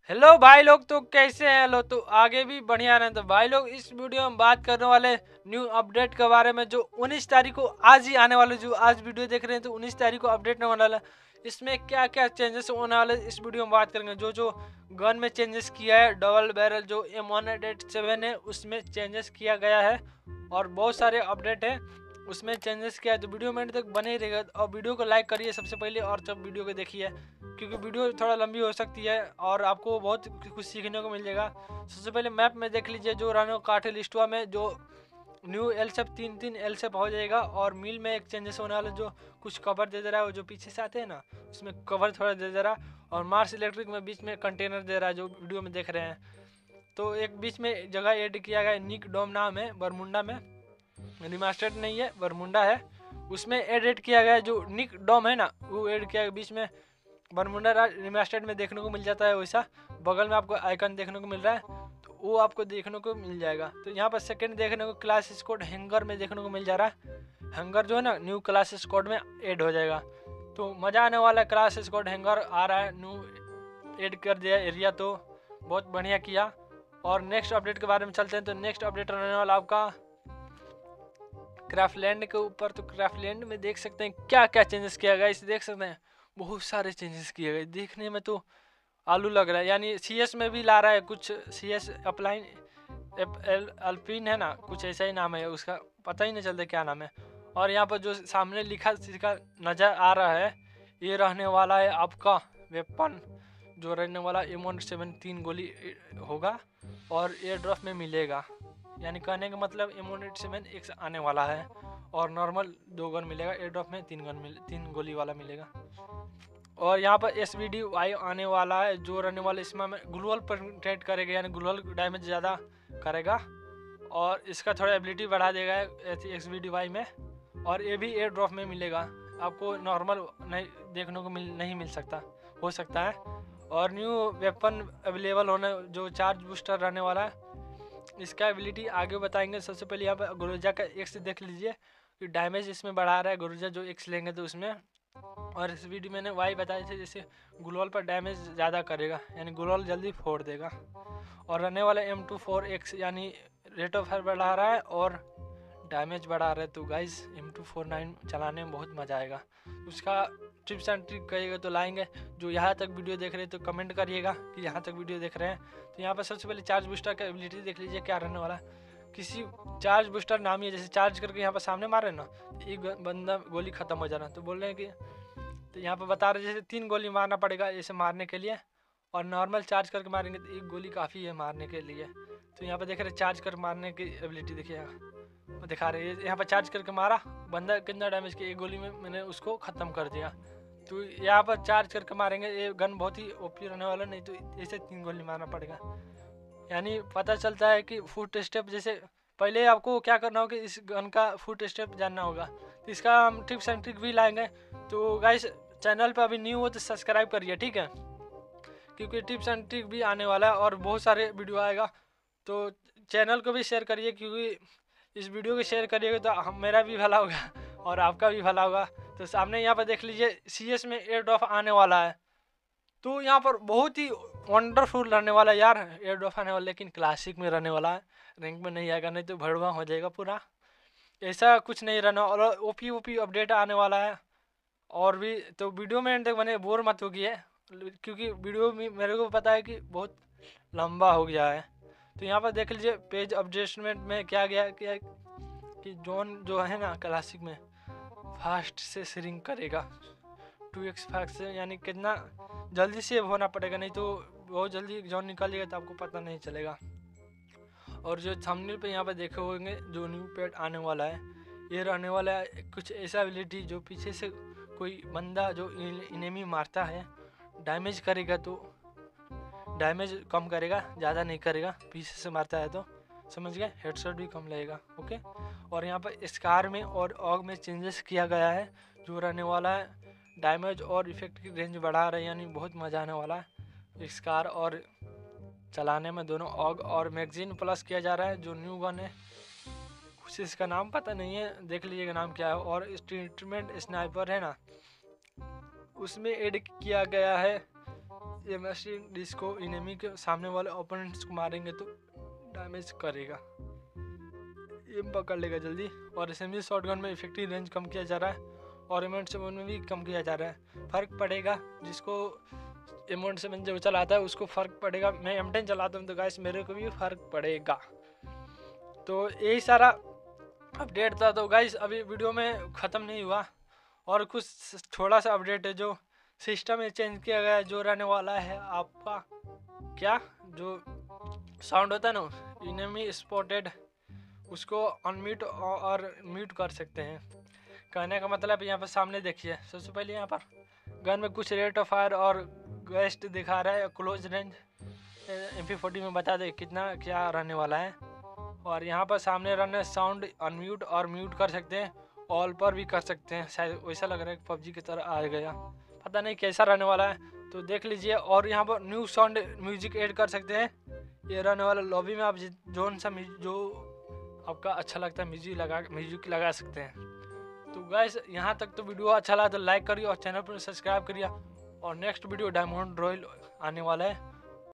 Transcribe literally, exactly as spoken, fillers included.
Hello भाई लोग, तो कैसे हैं लोग? तो आगे भी बढ़िया रहें। तो भाई लोग, इस वीडियो में बात करने वाले न्यू अपडेट के बारे में, जो उन्नीस तारीख को आज ही आने वाले, जो आज वीडियो देख रहे हैं तो उन्नीस तारीख को अपडेट होने वाला है। इसमें क्या क्या चेंजेस होने वाले इस वीडियो में बात करेंगे। जो जो गन में चेंजेस किया है, डबल बैरल जो एम वन एट सेवन है उसमें चेंजेस किया गया है, और बहुत सारे अपडेट है उसमें चेंजेस किया है। तो वीडियो में तक बने ही रहेगा, और वीडियो को लाइक करिए सबसे पहले, और जब वीडियो को देखिए, क्योंकि वीडियो थोड़ा लंबी हो सकती है और आपको बहुत कुछ सीखने को मिल जाएगा। सबसे पहले मैप में देख लीजिए, जो रानो काठे लिस्टवा में जो न्यू एल सेप तीन तीन एल सेप हो जाएगा, और मिल में एक चेंजेस होने वाला, जो कुछ कवर दे दे रहा है, वो जो पीछे से आते हैं ना उसमें कवर थोड़ा दे दे रहा है, और मार्स इलेक्ट्रिक में बीच में कंटेनर दे रहा है जो वीडियो में देख रहे हैं। तो एक बीच में जगह ऐड किया गया, निक डोम नाम है, बरमुंडा में, रिमास्टर्ड नहीं है, बरमुंडा है, उसमें एड किया गया जो निक डोम है ना, वो एड किया गया बीच में। बरमुंडा रिमास्टर्ड में देखने को मिल जाता है वैसा, बगल में आपको आइकन देखने को मिल रहा है, तो वो आपको देखने को मिल जाएगा। तो यहाँ पर सेकंड देखने को क्लास स्कोड हैंगर में देखने को मिल जा रहा है। हैंगर जो है ना न्यू क्लास स्कोड में ऐड हो जाएगा, तो मज़ा आने वाला है। क्लास स्कोड हैंगर आ रहा है, न्यू ऐड कर दिया एरिया, तो बहुत बढ़िया किया। और नेक्स्ट अपडेट के बारे में चलते हैं। तो नेक्स्ट अपडेट रहने वाला आपका क्राफ्टलैंड के ऊपर। तो क्राफ्टलैंड में देख सकते हैं क्या क्या चेंजेस किया गया, इसे देख सकते हैं, बहुत सारे चेंजेस किए गए, देखने में तो आलू लग रहा है। यानी सीएस में भी ला रहा है कुछ, सीएस अपलाइन अल्पिन है ना, कुछ ऐसा ही नाम है उसका, पता ही नहीं चलता क्या नाम है। और यहाँ पर जो सामने लिखा लिखा नज़र आ रहा है, ये रहने वाला है आपका वेपन, जो रहने वाला एम वन सेवन तीन गोली होगा और एयर ड्रॉप में मिलेगा। यानी कहने का मतलब एम वन एट सेवन एक आने वाला है, और नॉर्मल दो गन मिलेगा, एयर ड्रॉप में तीन गन मिल तीन गोली वाला मिलेगा। और यहाँ पर एस वी डी वाई आने वाला है, जो रहने वाला इसमें ग्लोअल पेनिट्रेट करेगा, यानी ग्लोअल डैमेज ज़्यादा करेगा, और इसका थोड़ा एबिलिटी बढ़ा देगा एक्स वी डी वाई में। और ये भी एयर ड्रॉप में मिलेगा, आपको नॉर्मल नहीं देखने को मिल नहीं मिल सकता, हो सकता है। और न्यू वेपन अवेलेबल होने, जो चार्ज बूस्टर रहने वाला है, इसका एबिलिटी आगे बताएंगे। सबसे पहले यहाँ पर गुरुजा का एक्स देख लीजिए, कि डैमेज इसमें बढ़ा रहा है गुरुजा, जो एक्स लेंगे तो उसमें। और इस वीडियो मैंने वाई बताए थे, जैसे ग्लोअल पर डैमेज ज़्यादा करेगा, यानी ग्लोअल जल्दी फोड़ देगा। और रहने वाला एम टू फोर एक्स, यानी रेट ऑफ फायर बढ़ा रहा है और डैमेज बढ़ा रहा है। तो guys M two four nine चलाने में बहुत मज़ा आएगा। उसका टिप्स एंड ट्रिक करिएगा तो लाएंगे। जो यहाँ तक वीडियो देख रहे हैं तो कमेंट करिएगा कि यहाँ तक वीडियो देख रहे हैं। तो यहाँ पर सबसे पहले चार्ज बूस्टर का एबिलिटी देख लीजिए क्या रहने वाला है। किसी चार्ज बूस्टर नाम ही है, जैसे चार्ज करके यहाँ पर सामने मारे ना, एक बंदा गोली खत्म हो जाना, तो बोल रहे हैं कि, तो यहाँ पर बता रहे जैसे तीन गोली मारना पड़ेगा ऐसे मारने के लिए, और नॉर्मल चार्ज करके मारेंगे तो एक गोली काफ़ी है मारने के लिए। तो यहाँ पर देख रहे चार्ज कर मारने की एबिलिटी देखिए, वो दिखा रहे हैं। यहाँ पर चार्ज करके मारा, बंदा कितना डैमेज किया, एक गोली में मैंने उसको ख़त्म कर दिया। तो यहाँ पर चार्ज करके मारेंगे, ये गन बहुत ही ओपी रहने वाला, नहीं तो ऐसे तीन गोली मारना पड़ेगा। यानी पता चलता है कि फुट स्टेप, जैसे पहले आपको क्या करना होगा, इस गन का फुट स्टेप जानना होगा, तो इसका हम टिप्स एंड ट्रिक भी लाएंगे। तो गाइस चैनल पर अभी न्यू हो तो सब्सक्राइब करिए, ठीक है, क्योंकि टिप्स एंड ट्रिक भी आने वाला है और बहुत सारे वीडियो आएगा। तो चैनल को भी शेयर करिए, क्योंकि इस वीडियो को शेयर करिएगा तो हम मेरा भी भला होगा और आपका भी भला होगा। तो सामने यहाँ पर देख लीजिए सीएस में एयर ड्रॉप आने वाला है, तो यहाँ पर बहुत ही वंडरफुल रहने वाला है यार, एयर ड्रॉप आने वाला, लेकिन क्लासिक में रहने वाला है, रैंक में नहीं आएगा, नहीं तो भड़वा हो जाएगा पूरा। ऐसा कुछ नहीं रहना, और ओपी ओपी अपडेट आने वाला है। और भी तो वीडियो में तक मैंने बोर मत हो गया, क्योंकि वीडियो में मेरे को पता है कि बहुत लंबा हो गया है। तो यहाँ पर देख लीजिए पेज अपडेटमेंट में क्या गया, क्या कि जोन जो है ना क्लासिक में फास्ट से श्रिंक करेगा, टू एक्स फास्ट से, यानी कितना जल्दी से होना पड़ेगा, नहीं तो बहुत जल्दी जोन निकालेगा तो आपको पता नहीं चलेगा। और जो थंबनेल पे यहाँ पर देखे होंगे, जो न्यू पेड आने वाला है, ये रहने वाला है कुछ ऐसा एबिलिटी, जो पीछे से कोई बंदा जो इनेमी मारता है डैमेज करेगा, तो डैमेज कम करेगा, ज़्यादा नहीं करेगा, पीछे से मारता है तो समझ गए, हेडशॉट भी कम लगेगा। ओके। और यहाँ पर स्कार में और ऑग में चेंजेस किया गया है, जो रहने वाला है डैमेज और इफेक्ट की रेंज बढ़ा रहे हैं, यानी बहुत मज़ा आने वाला है स्कार और चलाने में दोनों। ऑग और मैगजीन प्लस किया जा रहा है, जो न्यू गन है, कुछ इसका नाम पता नहीं है, देख लीजिएगा नाम क्या है। और ट्रीटमेंट स्नाइपर है ना, उसमें ऐड किया गया है ये मशीन जिसको इनेमी के सामने वाले ओपोनेंट्स को मारेंगे तो डैमेज करेगा, ये पकड़ लेगा जल्दी। और एसएमजी शॉटगन में इफेक्टिव रेंज कम किया जा रहा है और इमोट सेवन में भी कम किया जा रहा है। फ़र्क पड़ेगा जिसको इमोट सेवन जो चलाता है उसको फ़र्क पड़ेगा। मैं एम टेन चलाता हूँ तो गाइस मेरे को भी फ़र्क पड़ेगा। तो यही सारा अपडेट था। तो गाइस अभी वीडियो में ख़त्म नहीं हुआ और कुछ थोड़ा सा अपडेट है जो सिस्टम में चेंज किया गया है, जो रहने वाला है आपका क्या जो साउंड होता है ना इनेमी स्पॉटेड, उसको अनम्यूट और म्यूट कर सकते हैं। कहने का मतलब यहाँ पर सामने देखिए, सबसे पहले यहाँ पर गन में कुछ रेट ऑफ फायर और गेस्ट दिखा रहा है, close range M P forty में बता दे कितना क्या रहने वाला है। और यहाँ पर सामने रन साउंड अनम्यूट और म्यूट कर सकते हैं, ऑल पर भी कर सकते हैं। शायद वैसा लग रहा है पबजी की तरह आ गया, पता नहीं कैसा रहने वाला है तो देख लीजिए। और यहाँ पर न्यू साउंड म्यूजिक ऐड कर सकते हैं, ये रहने वाला लॉबी में आप जोन सा जो आपका अच्छा लगता है म्यूजिक लगा म्यूजिक लगा सकते हैं। तो गाइस यहाँ तक तो वीडियो अच्छा लगा तो लाइक करिए और चैनल पर सब्सक्राइब करिए। और नेक्स्ट वीडियो डायमंड रॉयल आने वाला है।